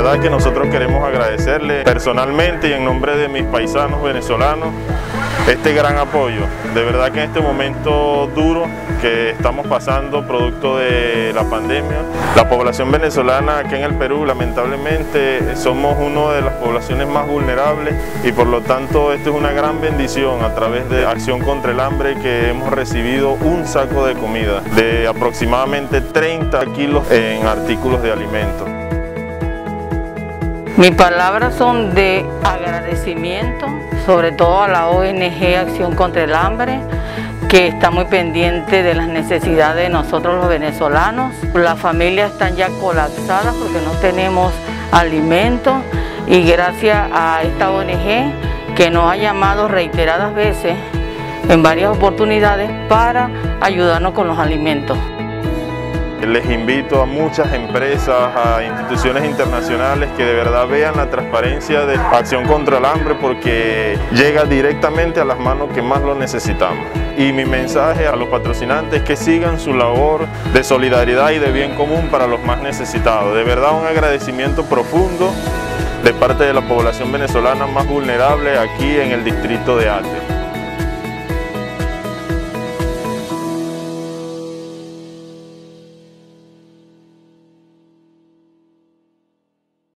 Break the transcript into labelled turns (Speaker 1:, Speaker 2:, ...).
Speaker 1: verdad que nosotros queremos agradecerle personalmente y en nombre de mis paisanos venezolanos este gran apoyo. De verdad que en este momento duro que estamos pasando producto de la pandemia, la población venezolana aquí en el Perú lamentablemente somos una de las poblaciones más vulnerables y por lo tanto esto es una gran bendición a través de Acción contra el Hambre que hemos recibido un saco de comida de aproximadamente 30 kilos en artículos de alimentos.
Speaker 2: Mis palabras son de agradecimiento, sobre todo a la ONG Acción contra el Hambre, que está muy pendiente de las necesidades de nosotros los venezolanos. Las familias están ya colapsadas porque no tenemos alimentos y gracias a esta ONG que nos ha llamado reiteradas veces en varias oportunidades para ayudarnos con los alimentos.
Speaker 1: Les invito a muchas empresas, a instituciones internacionales que de verdad vean la transparencia de Acción contra el Hambre porque llega directamente a las manos que más lo necesitamos. Y mi mensaje a los patrocinantes es que sigan su labor de solidaridad y de bien común para los más necesitados. De verdad un agradecimiento profundo de parte de la población venezolana más vulnerable aquí en el distrito de Ate.